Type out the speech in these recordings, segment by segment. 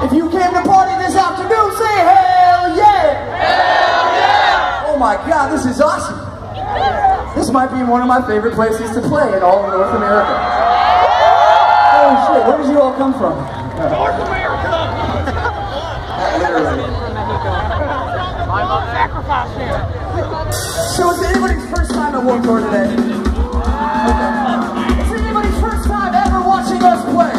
If you came to party this afternoon, say hell yeah! Hell yeah! Oh my God, this is awesome. This might be one of my favorite places to play in all of North America. Oh shit, where did you all come from? North America! Literally. I'm on sacrifice here. So is it anybody's first time at Warped Tour today? Okay. Is it anybody's first time ever watching us play?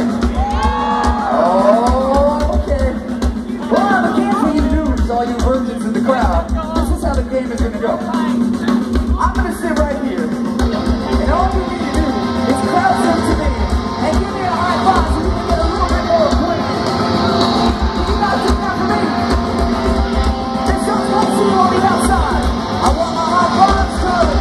Oh, okay. Well, I have a game for you dudes, all you virgins in the crowd. This is how the game is going to go. I'm going to sit right here, and all you need to do is crowd up to me and give me a high five so you can get a little bit more acquainted. You guys do that for me? Just don't see you on the outside. I want my high fives coming.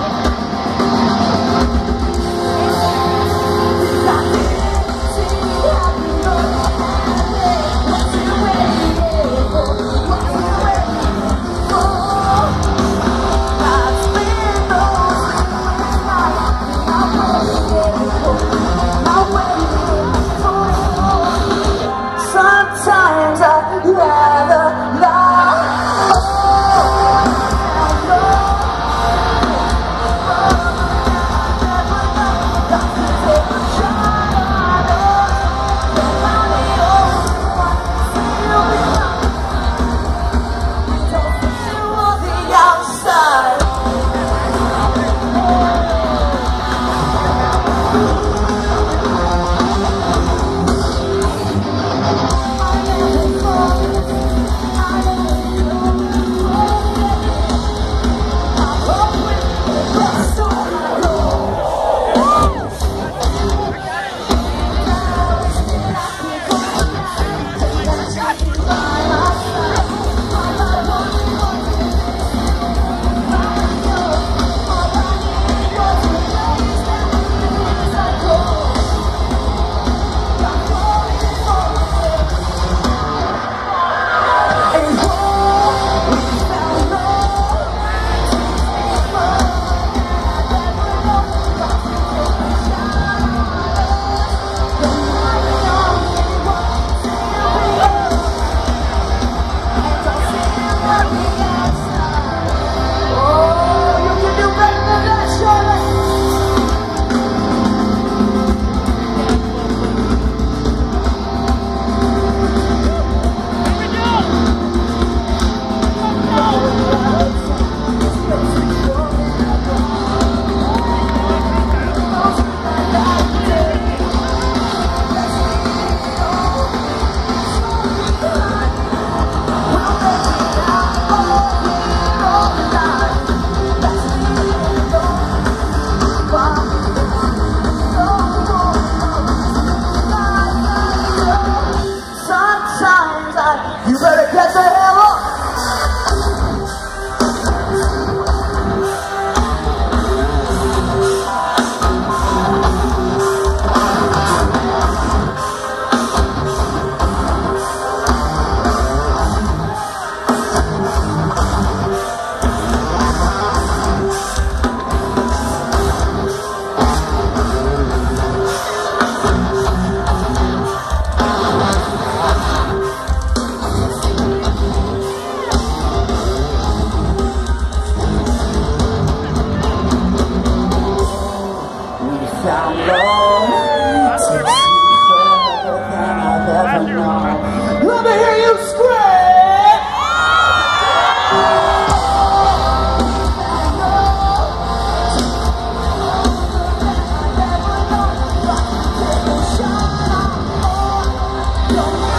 Sometimes I'd rather lie. You better get the hell up! Found love takes me further than I've ever known. Let me hear you scream! Don't